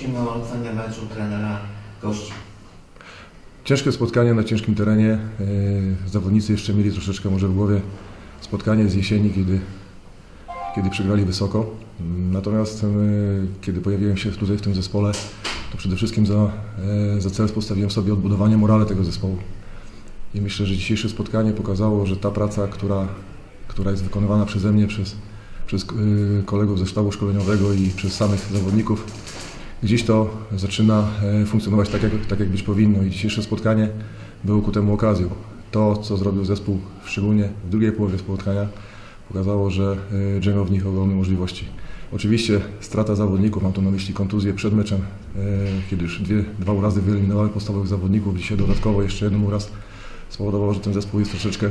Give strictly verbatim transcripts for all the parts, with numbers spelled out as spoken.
prosimy o ocenie meczu trenera gości. Ciężkie spotkanie na ciężkim terenie. Zawodnicy jeszcze mieli troszeczkę może w głowie spotkanie z jesieni, kiedy, kiedy przegrali wysoko. Natomiast kiedy pojawiłem się tutaj w tym zespole, to przede wszystkim za, za cel postawiłem sobie odbudowanie morale tego zespołu. I myślę, że dzisiejsze spotkanie pokazało, że ta praca, która, która jest wykonywana przeze mnie, przez, przez kolegów ze sztabu szkoleniowego i przez samych zawodników, gdzieś to zaczyna funkcjonować tak jak, tak, jak być powinno. I dzisiejsze spotkanie było ku temu okazją. To, co zrobił zespół, szczególnie w drugiej połowie spotkania, pokazało, że Dżemią w nich ogromne możliwości. Oczywiście strata zawodników, mam tu na myśli kontuzję przed meczem, kiedy już dwie, dwa urazy wyeliminowały podstawowych zawodników, dzisiaj dodatkowo jeszcze jeden uraz spowodowało, że ten zespół jest troszeczkę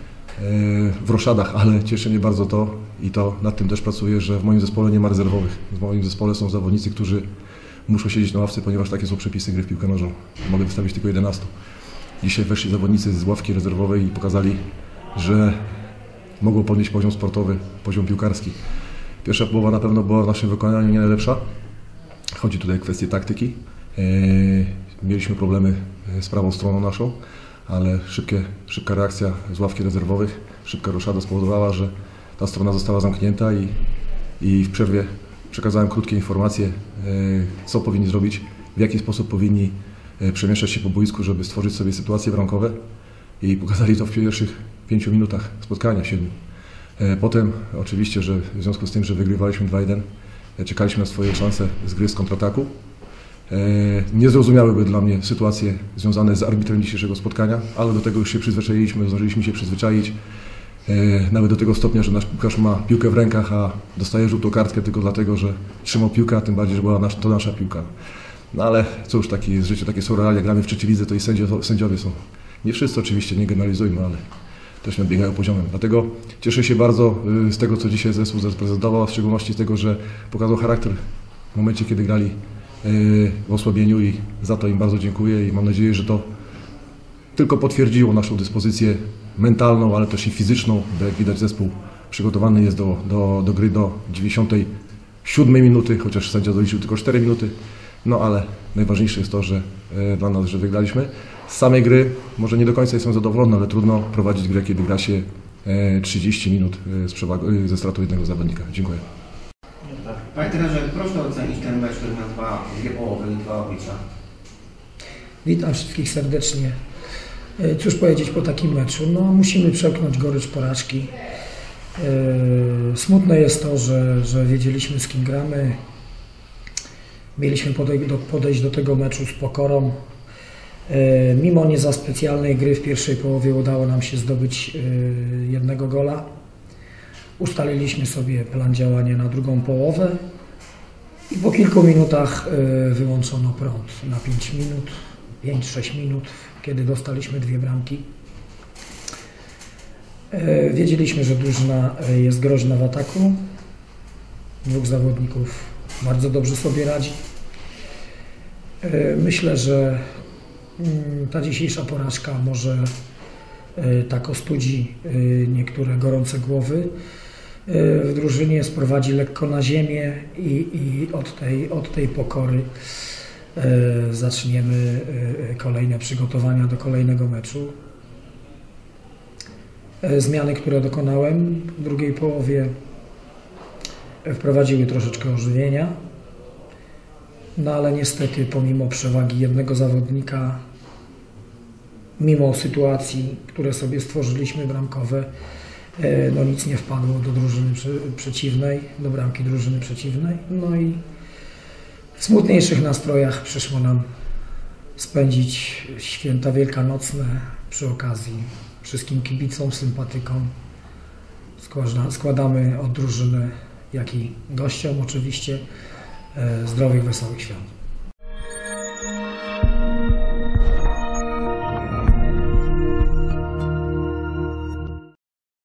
w roszadach, ale cieszy mnie bardzo to i to nad tym też pracuję, że w moim zespole nie ma rezerwowych. W moim zespole są zawodnicy, którzy muszą siedzieć na ławce, ponieważ takie są przepisy gry w piłkę nożną. Mogę wystawić tylko jedenastu. Dzisiaj weszli zawodnicy z ławki rezerwowej i pokazali, że mogą podnieść poziom sportowy, poziom piłkarski. Pierwsza połowa na pewno była w naszym wykonaniu nie najlepsza. Chodzi tutaj o kwestię taktyki. Mieliśmy problemy z prawą stroną naszą, ale szybkie, szybka reakcja z ławki rezerwowych, szybka roszada spowodowała, że ta strona została zamknięta i, i w przerwie przekazałem krótkie informacje, co powinni zrobić, w jaki sposób powinni przemieszczać się po boisku, żeby stworzyć sobie sytuacje bramkowe i pokazali to w pierwszych pięciu minutach spotkania, siedmiu. Potem oczywiście, że w związku z tym, że wygrywaliśmy dwa jeden, czekaliśmy na swoje szanse z gry z kontrataku. Niezrozumiałe były dla mnie sytuacje związane z arbitrem dzisiejszego spotkania, ale do tego już się przyzwyczailiśmy, zdążyliśmy się przyzwyczaić. Nawet do tego stopnia, że nasz piłkarz ma piłkę w rękach, a dostaje żółtą kartkę tylko dlatego, że trzymał piłkę, a tym bardziej, że była nasz, to nasza piłka. No ale cóż, takie jest życie, takie są realia, gramy w trzeciej lidze, to i sędziowie, sędziowie są. Nie wszyscy oczywiście, nie generalizujmy, ale też nadbiegają poziomem. Dlatego cieszę się bardzo z tego, co dzisiaj zespół zaprezentował, a w szczególności z tego, że pokazał charakter w momencie, kiedy grali w osłabieniu i za to im bardzo dziękuję i mam nadzieję, że to tylko potwierdziło naszą dyspozycję mentalną, ale też i fizyczną, bo jak widać zespół przygotowany jest do, do, do gry do dziewięćdziesiątej siódmej minuty, chociaż sędzia doliczył tylko cztery minuty, no ale najważniejsze jest to, że dla nas, że wygraliśmy. Z samej gry może nie do końca jestem zadowolony, ale trudno prowadzić grę, kiedy gra się trzydzieści minut z przewagą, ze stratą jednego zawodnika. Dziękuję. Panie trenerze, proszę ocenić ten mecz, który ma dwa, dwie połowy i dwa oblicza. Witam wszystkich serdecznie. Cóż powiedzieć po takim meczu? No, musimy przełknąć gorycz porażki. Smutne jest to, że, że wiedzieliśmy, z kim gramy. Mieliśmy podejść do, podejść do tego meczu z pokorą. Mimo nie za specjalnej gry w pierwszej połowie udało nam się zdobyć jednego gola. Ustaliliśmy sobie plan działania na drugą połowę i po kilku minutach wyłączono prąd na pięć minut, pięć sześć minut, kiedy dostaliśmy dwie bramki. Wiedzieliśmy, że drużyna jest groźna w ataku. Dwóch zawodników bardzo dobrze sobie radzi. Myślę, że ta dzisiejsza porażka może tak ostudzi niektóre gorące głowy w drużynie, sprowadzi lekko na ziemię i, i od, tej, od tej pokory zaczniemy kolejne przygotowania do kolejnego meczu. Zmiany, które dokonałem w drugiej połowie, wprowadziły troszeczkę ożywienia, no ale niestety pomimo przewagi jednego zawodnika, mimo sytuacji, które sobie stworzyliśmy bramkowe, no nic nie wpadło do drużyny przeciwnej, do bramki drużyny przeciwnej. No i w smutniejszych nastrojach przyszło nam spędzić święta wielkanocne. Przy okazji wszystkim kibicom, sympatykom składamy od drużyny, jak i gościom oczywiście zdrowych, wesołych świąt.